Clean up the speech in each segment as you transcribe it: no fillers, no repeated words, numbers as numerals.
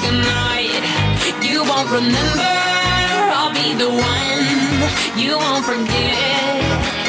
a night you won't remember. I'll be the one you won't forget.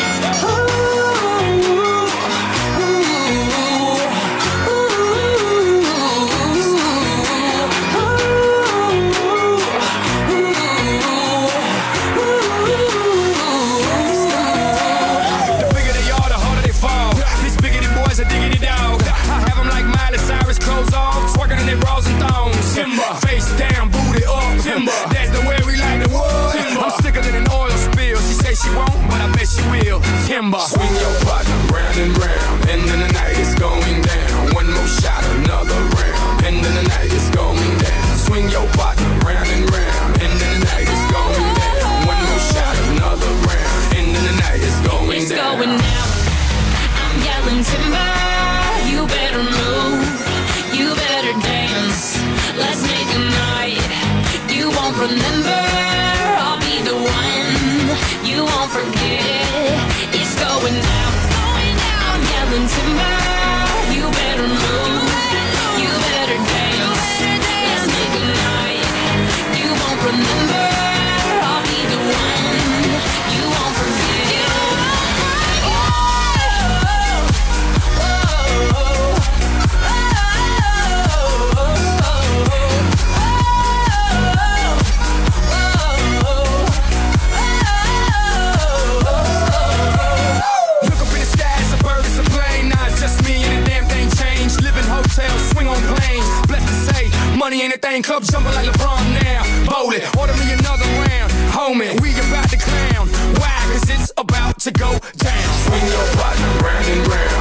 Face down, booty up, timber. That's the way we like the wood. I'm sicker than an oil spill. She say she won't, but I bet she will. Timber. Swing your partner round and round, and then the night is going down. One more shot, another round, and then the night is going down. Swing your partner round and round, and then the night is going down. One more shot, another round, and then the night is going down. It's going down. I'm yelling timber. You better move. You better dance. Let's make a night you won't remember. I'll be the one you won't forget. It's going down, I'm yelling timber. You better move, you better dance. Let's make a night you won't remember. I'll be the one you won't forget. Swing on planes, blessed to say, money ain't a thing. Club jumping like LeBron now. Bowling, order me another round. Homie, we about to clown. Why? Cause it's about to go down. Swing your partner round and round.